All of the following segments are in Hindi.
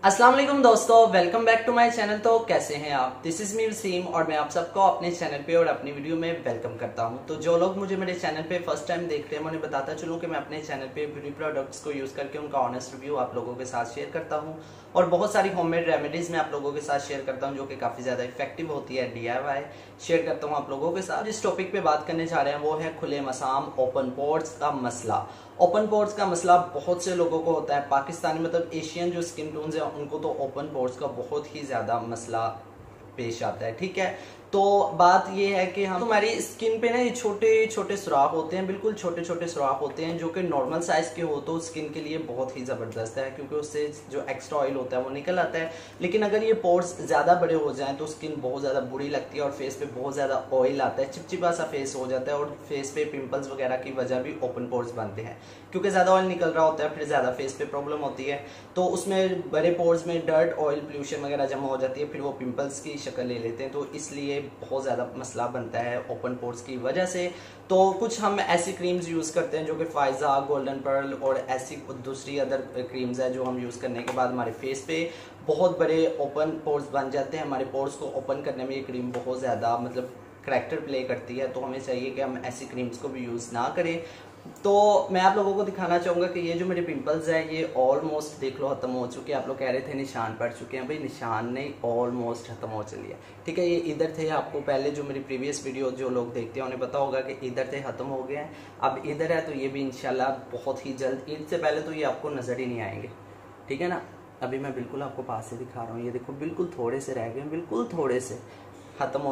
अस्सलाम वालेकुम दोस्तों, welcome back to my channel. तो कैसे हैं आप? दिस इज मी वसीम और मैं आप सबको अपने चैनल पे और अपनी वीडियो में वेलकम करता हूं। तो जो लोग मुझे मेरे चैनल पे फर्स्ट टाइम देख रहे हैं, मैं उन्हें बताता चलूं कि मैं अपने चैनल पे ब्यूटी प्रोडक्ट्स को यूज करके उनका ऑनेस्ट रिव्यू आप लोगों के साथ शेयर करता हूं और बहुत सारी होममेड रेमेडीज मैं आप लोगों के साथ शेयर करता हूँ जो कि काफी ज्यादा इफेक्टिव होती है। DIY शेयर करता हूँ आप लोगों के साथ। जिस टॉपिक पे बात करने जा रहे हैं वो है खुले मसाम ओपन पोर्स का मसला। ओपन पोर्स का मसला बहुत से लोगों को होता है। पाकिस्तानी मतलब एशियन जो स्किन टोन्स है उनको तो ओपन पोर्स का बहुत ही ज्यादा मसला पेश आता है। ठीक है, तो बात ये है कि हम हमारी स्किन पे ना ये छोटे छोटे सुराख होते हैं, बिल्कुल छोटे छोटे सुराख होते हैं जो कि नॉर्मल साइज के हो तो स्किन के लिए बहुत ही जबरदस्त है क्योंकि उससे जो एक्स्ट्रा ऑयल होता है वो निकल आता है। लेकिन अगर ये पोर्स ज्यादा बड़े हो जाएं तो स्किन बहुत ज्यादा बुरी लगती है और फेस पे बहुत ज्यादा ऑयल आता है, चिपचिपा सा फेस हो जाता है और फेस पे पिंपल्स वगैरह की वजह भी ओपन पोर्स बनते हैं क्योंकि ज्यादा ऑयल निकल रहा होता है, फिर ज्यादा फेस पे प्रॉब्लम होती है। तो उसमें बड़े पोर्स में डर्ट ऑयल पोल्यूशन वगैरह जमा हो जाती है, फिर वो पिंपल्स की शक्ल ले लेते हैं। तो इसलिए बहुत ज्यादा मसला बनता है ओपन पोर्स की वजह से। तो कुछ हम ऐसी क्रीम्स यूज करते हैं जो कि फाइजा, गोल्डन पर्ल और ऐसी दूसरी अदर क्रीम्स है जो हम यूज करने के बाद हमारे फेस पे बहुत बड़े ओपन पोर्स बन जाते हैं। हमारे पोर्स को ओपन करने में ये क्रीम बहुत ज्यादा मतलब करैक्टर प्ले करती है, तो हमें चाहिए कि हम ऐसी क्रीम्स को भी यूज ना करें। तो मैं आप लोगों को दिखाना चाहूंगा कि ये जो मेरे पिंपल्स है ये ऑलमोस्ट देख लो खत्म हो चुके हैं। आप लोग कह रहे थे निशान पड़ चुके हैं, भाई निशान नहीं, ऑलमोस्ट खत्म हो चली है। ठीक है, ये इधर थे, आपको पहले जो मेरी प्रीवियस वीडियो जो लोग देखते हैं उन्हें पता होगा कि इधर थे, खत्म हो गए हैं। अब इधर है तो ये भी इंशाल्लाह बहुत ही जल्द, ईद से पहले तो ये आपको नजर ही नहीं आएंगे। ठीक है ना, अभी मैं बिल्कुल आपको पास से दिखा रहा हूँ, ये देखो बिल्कुल थोड़े से रह गए, बिल्कुल थोड़े से खत्म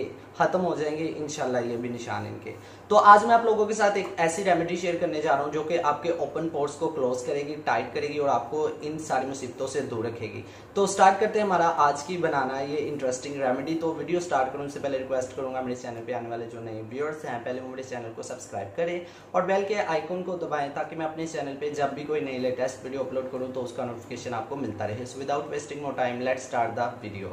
हो जाएंगे इंशाल्लाह ये भी निशान इनके। तो आज मैं आप लोगों के साथ एक ऐसी रेमेडी शेयर करने जा रहा हूं जो कि आपके ओपन पोर्स को क्लोज करेगी, टाइट करेगी और आपको इन सारी मुसीबतों से दूर रखेगी। तो स्टार्ट करते हैं हमारा आज की बनाना ये इंटरेस्टिंग रेमेडी। तो वीडियो स्टार्ट करूं उससे पहले रिक्वेस्ट करूंगा मेरे चैनल पे आने वाले जो नए व्यूअर्स हैं पहले वो मेरे चैनल को सब्सक्राइब करें और बेल के आइकन को दबाएं ताकि मैं अपने चैनल पे जब भी कोई नई लेटेस्ट वीडियो अपलोड करूं तो उसका नोटिफिकेशन आपको मिलता रहे। So without wasting no time let's start the video.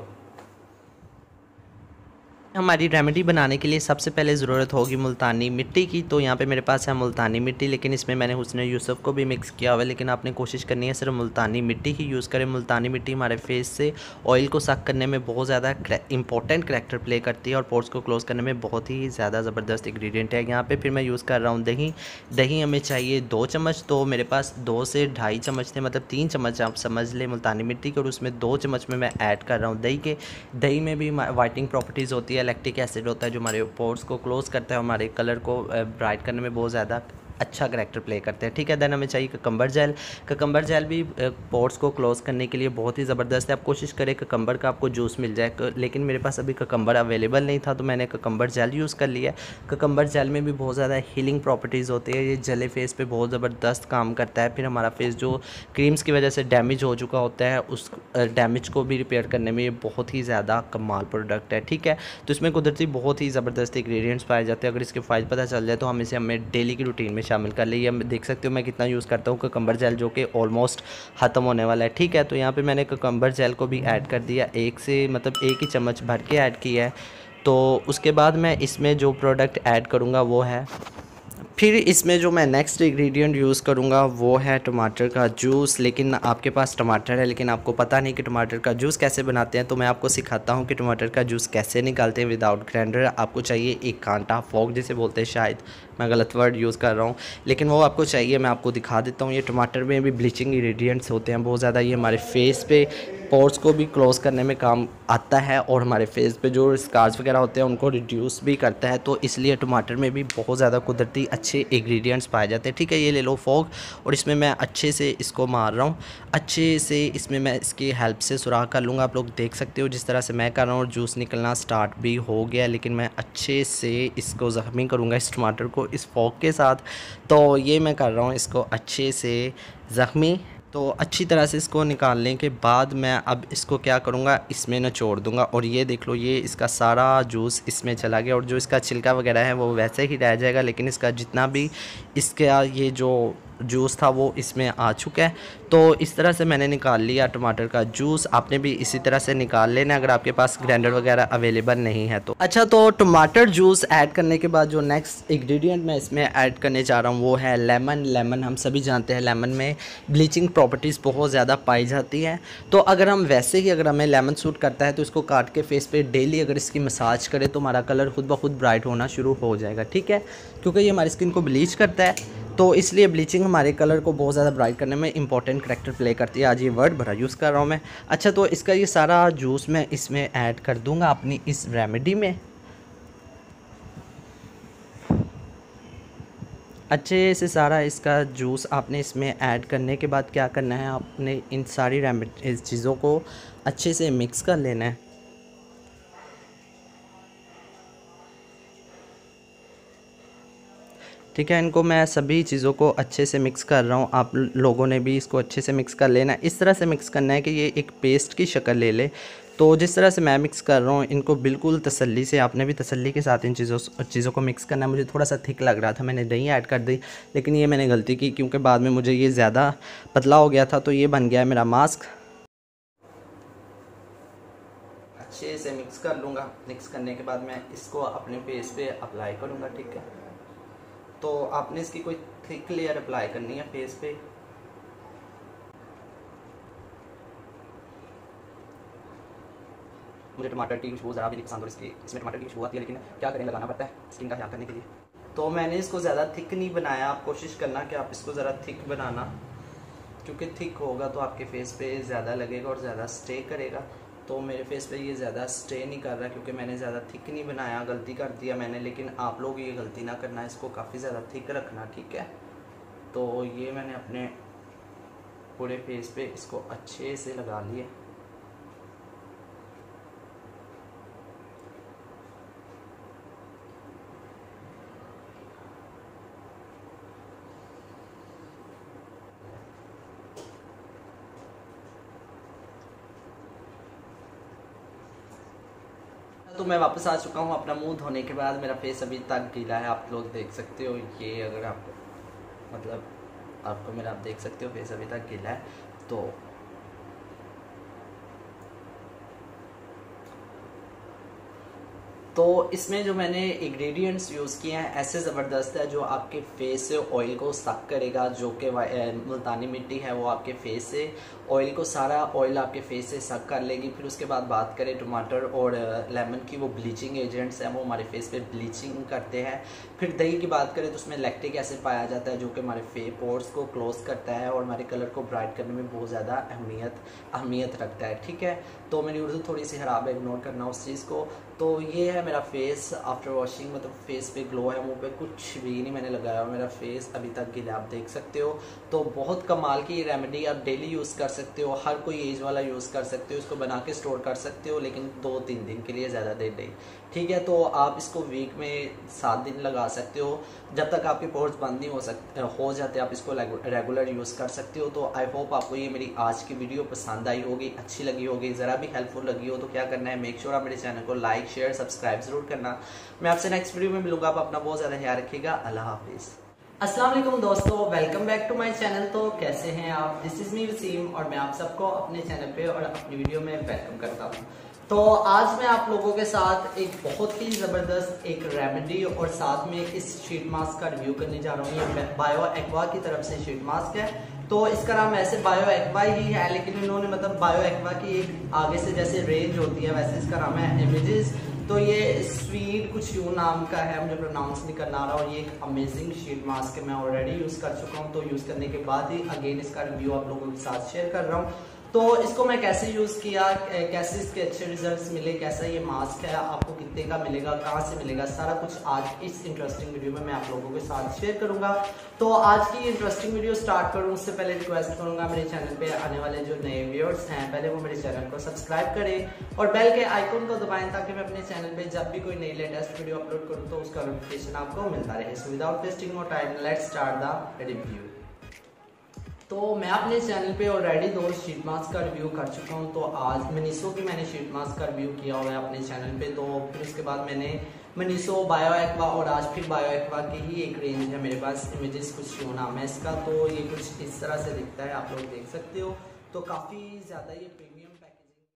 हमारी रेमेडी बनाने के लिए सबसे पहले ज़रूरत होगी मुल्तानी मिट्टी की। तो यहाँ पे मेरे पास है मुल्तानी मिट्टी, लेकिन इसमें मैंने हुस्न यूसुफ को भी मिक्स किया हुआ है, लेकिन आपने कोशिश करनी है सिर्फ मुल्तानी मिट्टी ही यूज़ करें। मुल्तानी मिट्टी हमारे फेस से ऑयल को सक करने में बहुत ज़्यादा इंपॉर्टेंट करैक्टर प्ले करती है और पोर्स को क्लोज करने में बहुत ही ज़्यादा ज़बरदस्त इंग्रेडिएंट है। यहाँ पर फिर मैं यूज़ कर रहा हूँ दही। दही हमें चाहिए 2 चम्मच, तो मेरे पास 2 से 2.5 चम्मच थे, मतलब 3 चम्मच आप समझ लें मुल्तानी मिट्टी के, और उसमें 2 चम्मच में मैं ऐड कर रहा हूँ दही के। दही में भी वाइटनिंग प्रॉपर्टीज़ होती है, लैक्टिक एसिड होता है जो हमारे पोर्स को क्लोज करता है, हमारे कलर को ब्राइट करने में बहुत ज़्यादा अच्छा करैक्टर प्ले करते हैं। ठीक है, देन हमें चाहिए ककम्बर जेल। ककम्बर जेल भी पोर्स को क्लोज करने के लिए बहुत ही ज़बरदस्त है। आप कोशिश करें ककम्बर का आपको जूस मिल जाए, लेकिन मेरे पास अभी ककम्बर अवेलेबल नहीं था तो मैंने ककम्बर जेल यूज़ कर लिया। ककम्बर जेल में भी बहुत ज़्यादा हीलिंग प्रॉपर्टीज़ होती है, ये जले फेस पे बहुत ज़बरदस्त काम करता है। फिर हमारा फेस जो क्रीम्स की वजह से डैमेज हो चुका होता है उस डैमेज को भी रिपेयर करने में ये बहुत ही ज़्यादा कमाल प्रोडक्ट है। ठीक है, तो इसमें कुदरती बहुत ही ज़बरदस्त इंग्रेडिएंट्स पाए जाते हैं। अगर इसके फ़ायदे पता चल जाए तो हम इसे हमें डेली की रूटीन में शामिल कर लिए। देख सकते हो मैं कितना यूज़ करता हूँ ककम्बर जेल जो कि ऑलमोस्ट ख़त्म होने वाला है। ठीक है, तो यहाँ पे मैंने ककम्बर जेल को भी ऐड कर दिया, एक ही चम्मच भर के ऐड किया है। तो उसके बाद मैं इसमें जो प्रोडक्ट ऐड करूँगा वो है, फिर इसमें जो मैं नेक्स्ट इंग्रेडिएंट यूज़ करूँगा वो है टमाटर का जूस। लेकिन आपके पास टमाटर है लेकिन आपको पता नहीं कि टमाटर का जूस कैसे बनाते हैं, तो मैं आपको सिखाता हूँ कि टमाटर का जूस कैसे निकालते हैं विदाउट ग्राइंडर। आपको चाहिए एक कांटा, फोक जिसे बोलते हैं, शायद मैं गलत वर्ड यूज़ कर रहा हूँ लेकिन वो आपको चाहिए। मैं आपको दिखा देता हूँ, ये टमाटर में भी ब्लीचिंग इंग्रेडिएंट्स होते हैं बहुत ज़्यादा, ये हमारे फेस पे पोर्स को भी क्लोज करने में काम आता है और हमारे फेस पे जो स्कार्स वगैरह होते हैं उनको रिड्यूस भी करता है। तो इसलिए टमाटर में भी बहुत ज़्यादा कुदरती अच्छे इंग्रेडिएंट्स पाए जाते हैं। ठीक है, ये ले लो फोक और इसमें मैं अच्छे से इसको मार रहा हूँ, अच्छे से इसमें मैं इसकी हेल्प से सुराख कर लूँगा। आप लोग देख सकते हो जिस तरह से मैं कर रहा हूँ, और जूस निकलना स्टार्ट भी हो गया, लेकिन मैं अच्छे से इसको ज़ख्मी करूँगा इस टमाटर को इस फोक के साथ। तो ये मैं कर रहा हूँ इसको अच्छे से ज़ख्मी। तो अच्छी तरह से इसको निकालने के बाद मैं अब इसको क्या करूँगा, इसमें निचोड़ दूँगा और ये देख लो ये इसका सारा जूस इसमें चला गया और जो इसका छिलका वगैरह है वो वैसे ही रह जाएगा, लेकिन इसका जितना भी इसका ये जो जूस था वो इसमें आ चुका है। तो इस तरह से मैंने निकाल लिया टमाटर का जूस। आपने भी इसी तरह से निकाल लेना अगर आपके पास ग्राइंडर वगैरह अवेलेबल नहीं है तो। अच्छा, तो टमाटर जूस ऐड करने के बाद जो नेक्स्ट इंग्रेडिएंट मैं इसमें ऐड करने जा रहा हूँ वो है लेमन। लेमन हम सभी जानते हैं लेमन में ब्लीचिंग प्रॉपर्टीज़ बहुत ज़्यादा पाई जाती हैं। तो अगर हम वैसे ही अगर हमें लेमन सूट करता है तो इसको काट के फेस पे डेली अगर इसकी मसाज करें तो हमारा कलर खुद ब खुद ब्राइट होना शुरू हो जाएगा, ठीक है, क्योंकि ये हमारी स्किन को ब्लीच करता है। तो इसलिए ब्लीचिंग हमारे कलर को बहुत ज़्यादा ब्राइट करने में इंपॉर्टेंट करैक्टर प्ले करती है। आज ये वर्ड बड़ा यूज़ कर रहा हूँ मैं। अच्छा, तो इसका ये सारा जूस मैं इसमें ऐड कर दूँगा अपनी इस रेमेडी में। अच्छे से सारा इसका जूस आपने इसमें ऐड करने के बाद क्या करना है, आपने इन सारी इस चीज़ों को अच्छे से मिक्स कर लेना है। ठीक है, इनको मैं सभी चीज़ों को अच्छे से मिक्स कर रहा हूँ। आप लोगों ने भी इसको अच्छे से मिक्स कर लेना है। इस तरह से मिक्स करना है कि ये एक पेस्ट की शक्ल ले ले। तो जिस तरह से मैं मिक्स कर रहा हूँ इनको बिल्कुल तसल्ली से, आपने भी तसल्ली के साथ इन चीज़ों को मिक्स करना है। मुझे थोड़ा सा थिक लग रहा था, मैंने दही ऐड कर दी, लेकिन ये मैंने गलती की क्योंकि बाद में मुझे ये ज़्यादा पतला हो गया था। तो ये बन गया है मेरा मास्क। अच्छे से मिक्स कर लूँगा। मिक्स करने के बाद मैं इसको अपने फेस पे अप्लाई करूँगा, ठीक है। तो आपने इसकी कोई थिक लेयर अप्लाई करनी है फेस पे। मुझे टमाटर की खुशबू ज़रा भी नहीं पसंद और इसमें टमाटर की खुशबू आती है, लेकिन क्या करें, लगाना पड़ता है स्किन का ख्याल करने के लिए। तो मैंने इसको ज़्यादा थिक नहीं बनाया। आप कोशिश करना कि आप इसको ज़रा थिक बनाना, क्योंकि थिक होगा तो आपके फेस पे ज़्यादा लगेगा और ज़्यादा स्टे करेगा। तो मेरे फेस पे ये ज़्यादा स्टे नहीं कर रहा क्योंकि मैंने ज़्यादा थिक नहीं बनाया। गलती कर दिया मैंने, लेकिन आप लोग ये गलती ना करना, इसको काफ़ी ज़्यादा थिक रखना, ठीक है। तो ये मैंने अपने पूरे फेस पे इसको अच्छे से लगा लिया। तो मैं वापस आ चुका हूँ अपना मुंह धोने के बाद। मेरा फेस अभी तक गीला है, आप लोग देख सकते हो। ये अगर आप मतलब आपको मेरा आप देख सकते हो फेस अभी तक गीला है। तो इसमें जो मैंने इंग्रेडिएंट्स यूज़ किए हैं ऐसे ज़बरदस्त है जो आपके फेस से ऑयल को सक करेगा। जो कि मुल्तानी मिट्टी है वो आपके फेस से ऑयल को, सारा ऑयल आपके फेस से सक कर लेगी। फिर उसके बाद बात करें टमाटर और लेमन की, वो ब्लीचिंग एजेंट्स हैं, वो हमारे फेस पे ब्लीचिंग करते हैं। फिर दही की बात करें तो उसमें लैक्टिक एसिड पाया जाता है जो कि हमारे फेस पोर्स को क्लोज करता है और हमारे कलर को ब्राइट करने में बहुत ज़्यादा अहमियत रखता है, ठीक है। तो मेरी उर्दू थोड़ी सी खराब है, इग्नोर करना उस चीज़ को। तो ये है मेरा फेस आफ्टर वॉशिंग, मतलब फेस पे ग्लो है, मुंह पे कुछ भी नहीं मैंने लगाया। मेरा फेस अभी तक गीला, आप देख सकते हो। तो बहुत कमाल की ये रेमेडी आप डेली यूज़ कर सकते हो, हर कोई एज वाला यूज़ कर सकते हो। इसको बना के स्टोर कर सकते हो, लेकिन 2-3 दिन के लिए, ज़्यादा देर नहीं, ठीक है। तो आप इसको वीक में 7 दिन लगा सकते हो, जब तक आपके पोर्स बंद नहीं हो जाते आप इसको रेगुलर यूज़ कर सकते हो। तो आई होप आपको ये मेरी आज की वीडियो पसंद आई होगी, अच्छी लगी होगी, ज़रा भी हेल्पफुल लगी हो। तो क्या करना है, मेक श्योर आप मेरे चैनल को लाइक शेयर सब्सक्राइब जरूर करना। मैं आपसे नेक्स्ट वीडियो में मिलूंगा। आप अपना बहुत ज़्यादा ख्याल रखिएगा। अल्लाह हाफिज़। अस्सलाम वालेकुम दोस्तों, welcome back to my channel. तो कैसे हैं आप? दिस इज मी वसीम और मैं आप सबको अपने चैनल पे और अपनी वीडियो में वेलकम करता हूं। तो आज मैं आप लोगों के साथ एक बहुत ही ज़बरदस्त एक रेमेडी और साथ में इस शीट मास्क का रिव्यू करने जा रहा हूँ। ये बायो एक्वा की तरफ से शीट मास्क है। तो इसका नाम ऐसे बायो एक्वा ही है, लेकिन इन्होंने मतलब बायो एक्वा की एक आगे से जैसे रेंज होती है वैसे इसका नाम है इमेजेस। तो ये स्वीट कुछ यूं नाम का है, मुझे प्रोनाउंस नहीं करना आ रहा। और ये एक अमेजिंग शीट मास्क है, मैं ऑलरेडी यूज़ कर चुका हूँ। तो यूज़ करने के बाद ही अगेन इसका रिव्यू आप लोगों के साथ शेयर कर रहा हूँ। तो इसको मैं कैसे यूज़ किया, कैसे इसके अच्छे रिजल्ट्स मिले, कैसा ये मास्क है, आपको कितने का मिलेगा, कहाँ से मिलेगा, सारा कुछ आज इस इंटरेस्टिंग वीडियो में मैं आप लोगों के साथ शेयर करूंगा। तो आज की इंटरेस्टिंग वीडियो स्टार्ट करूँ उससे पहले रिक्वेस्ट करूंगा, मेरे चैनल पे आने वाले जो नए व्यूअर्स हैं पहले वो मेरे चैनल को सब्सक्राइब करें और बेल के आइकन को दबाएं ताकि मैं अपने चैनल पे जब भी कोई नई लेटेस्ट वीडियो अपलोड करूँ तो उसका नोटिफिकेशन आपको मिलता रहे। So without wasting more time let's start the review. तो मैं अपने चैनल पे ऑलरेडी 2 शीट मास्क का रिव्यू कर चुका हूँ। तो आज मिनिसो की मैंने शीट मास्क का रिव्यू किया हुआ है अपने चैनल पे। तो फिर उसके बाद मैंने मनीषो, बायो एक्वा और आज फिर बायो एक्वा की ही एक रेंज है मेरे पास। इमेजेस कुछ यो नाम है इसका। तो ये कुछ इस तरह से दिखता है, आप लोग देख सकते हो। तो काफ़ी ज़्यादा ये प्रीमियम पैकेज